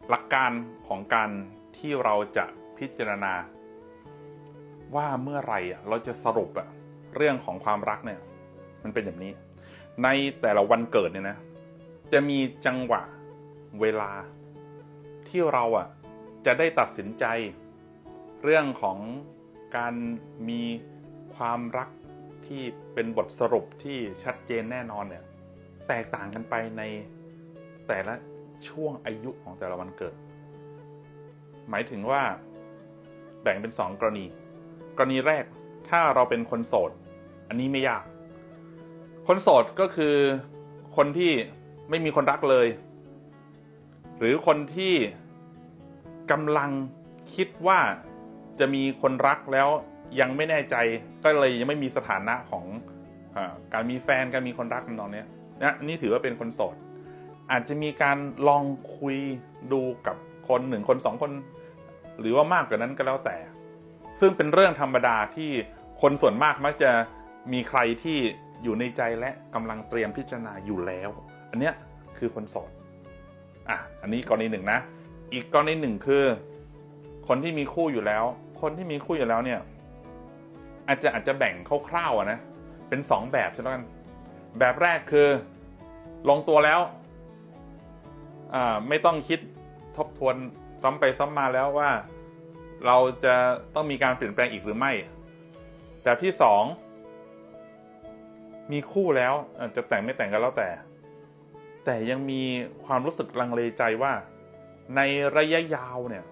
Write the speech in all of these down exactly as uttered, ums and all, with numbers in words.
หลักการของการที่เราจะพิจารณาว่าเมื่อไหร่เราจะสรุปอะเรื่องของความรักเนี่ยมันเป็นแบบนี้ในแต่ละวันเกิดเนี่ยนะจะมีจังหวะเวลาที่เราอะจะได้ตัดสินใจเรื่องของการมีความรักที่เป็นบทสรุปที่ชัดเจนแน่นอนเนี่ยแตกต่างกันไปในแต่ละช่วงอายุของแต่ละวันเกิดหมายถึงว่าแบ่งเป็นสองกรณีกรณีแรกถ้าเราเป็นคนโสดอันนี้ไม่ยากคนโสดก็คือคนที่ไม่มีคนรักเลยหรือคนที่กำลังคิดว่าจะมีคนรักแล้วยังไม่แน่ใจก็เลยยังไม่มีสถานะของเอ่อการมีแฟนการมีคนรักตอนนี้นะนี่ถือว่าเป็นคนโสดอาจจะมีการลองคุยดูกับคนหนึ่งคนสองคนหรือว่ามากกว่านั้นก็แล้วแต่ซึ่งเป็นเรื่องธรรมดาที่คนส่วนมากมักจะมีใครที่อยู่ในใจและกำลังเตรียมพิจารณาอยู่แล้วอันเนี้ยคือคนโสดอ่ะอันนี้กรณีหนึ่งนะอีกกรณีหนึ่งคือคนที่มีคู่อยู่แล้วคนที่มีคู่อยู่แล้วเนี่ยอาจจะอาจจะแบ่งคร่าวๆนะเป็นสองแบบใช่ไหมกันแบบแรกคือลงตัวแล้วอ่าไม่ต้องคิดทบทวนซ้ำไปซ้ำมาแล้วว่าเราจะต้องมีการเปลี่ยนแปลงอีกหรือไม่แบบที่สองมีคู่แล้วจะแต่งไม่แต่งกันแล้วแต่แต่ยังมีความรู้สึกลังเลใจว่าในระยะยาวเนี่ย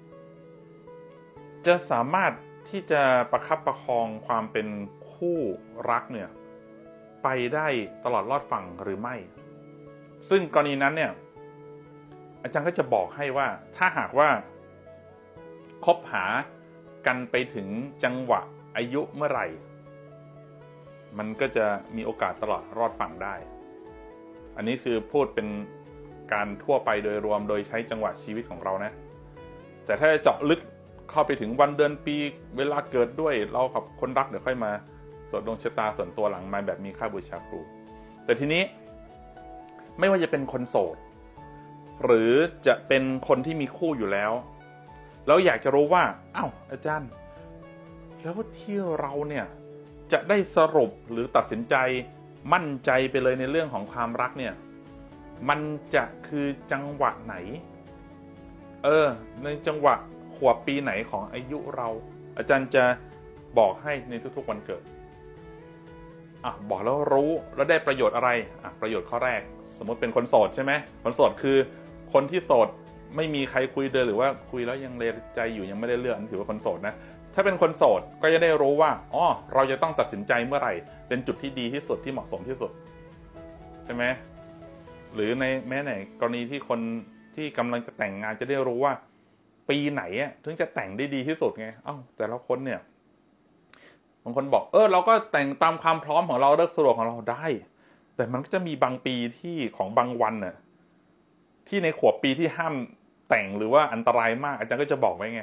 จะสามารถที่จะประคับประคองความเป็นคู่รักเนี่ยไปได้ตลอดรอดฝั่งหรือไม่ซึ่งกรณีนั้นเนี่ยอาจารย์ก็จะบอกให้ว่าถ้าหากว่าคบหากันไปถึงจังหวะอายุเมื่อไหร่มันก็จะมีโอกาสตลอดรอดฝั่งได้อันนี้คือพูดเป็นการทั่วไปโดยรวมโดยใช้จังหวะชีวิตของเรานะแต่ถ้าเจาะลึกเข้าไปถึงวันเดือนปีเวลาเกิดด้วยเรากับคนรักเดี๋ยวค่อยมาตรวจดวงชะตาส่วนตัวหลังมาแบบมีค่าบูชาครูแต่ทีนี้ไม่ว่าจะเป็นคนโสดหรือจะเป็นคนที่มีคู่อยู่แล้วแล้วอยากจะรู้ว่าอ้าวอาจารย์แล้วที่เราเนี่ยจะได้สรุปหรือตัดสินใจมั่นใจไปเลยในเรื่องของความรักเนี่ยมันจะคือจังหวะไหนเออในจังหวะขวบปีไหนของอายุเราอาจารย์จะบอกให้ในทุกๆวันเกิดอ่ะบอกแล้วรู้แล้วได้ประโยชน์อะไรอ่ะประโยชน์ข้อแรกสมมติเป็นคนโสดใช่ไหมคนโสดคือคนที่โสดไม่มีใครคุยเลยหรือว่าคุยแล้วยังเลใจอยู่ยังไม่ได้เลือกถือว่าคนโสดนะถ้าเป็นคนโสดก็จะได้รู้ว่าอ๋อเราจะต้องตัดสินใจเมื่อไหร่เป็นจุดที่ดีที่สุดที่เหมาะสมที่สุดใช่ไหมหรือในแม้ในกรณีที่คนที่กำลังจะแต่งงานจะได้รู้ว่าปีไหนอ่ะถึงจะแต่งได้ดีที่สุดไงเอ้าแต่ละคนเนี่ยบางคนบอกเออเราก็แต่งตามความพร้อมของเราเลิกสะดวกของเราได้แต่มันก็จะมีบางปีที่ของบางวันน่ะที่ในขวบปีที่ห้ามแต่งหรือว่าอันตรายมากอาจารย์ก็จะบอกไว้ไง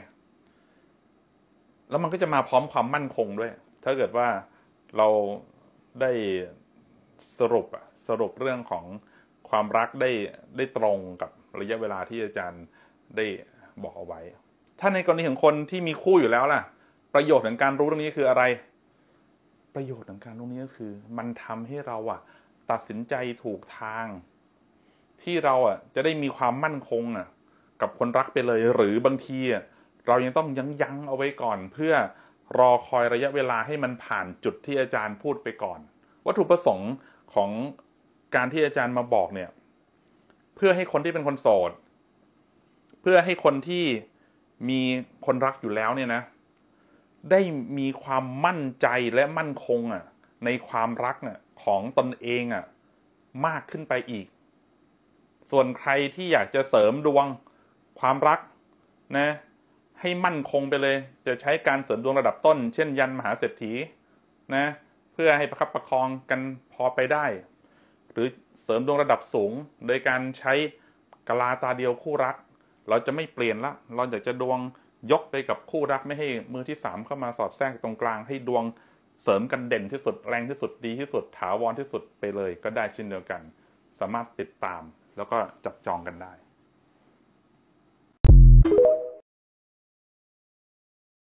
แล้วมันก็จะมาพร้อมความมั่นคงด้วยถ้าเกิดว่าเราได้สรุปอะสรุปเรื่องของความรักได้ได้ตรงกับระยะเวลาที่อาจารย์ได้บอกเอาไว้ถ้าในกรณีของคนที่มีคู่อยู่แล้วล่ะประโยชน์ของการรู้เรื่องนี้คืออะไรประโยชน์ของการรู้นี้ก็คือมันทำให้เราอะตัดสินใจถูกทางที่เราอะจะได้มีความมั่นคงอะกับคนรักไปเลยหรือบางทีอะเรายังต้องยั้งยั้งเอาไว้ก่อนเพื่อรอคอยระยะเวลาให้มันผ่านจุดที่อาจารย์พูดไปก่อนวัตถุประสงค์ของการที่อาจารย์มาบอกเนี่ยเพื่อให้คนที่เป็นคนโสดเพื่อให้คนที่มีคนรักอยู่แล้วเนี่ยนะได้มีความมั่นใจและมั่นคงอ่ะในความรักน่ะของตนเองอ่ะมากขึ้นไปอีกส่วนใครที่อยากจะเสริมดวงความรักนะให้มั่นคงไปเลยจะใช้การเสริมดวงระดับต้นเช่นยันมหาเศรษฐีนะเพื่อให้ประคับประคองกันพอไปได้หรือเสริมดวงระดับสูงโดยการใช้กะลาตาเดียวคู่รักเราจะไม่เปลี่ยนละเราอยากจะดวงยกไปกับคู่รักไม่ให้มือที่สามเข้ามาสอดแทรกตรงกลางให้ดวงเสริมกันเด่นที่สุดแรงที่สุดดีที่สุดถาวรที่สุดไปเลยก็ได้เช่นเดียวกันสามารถติดตามแล้วก็จับจองกันได้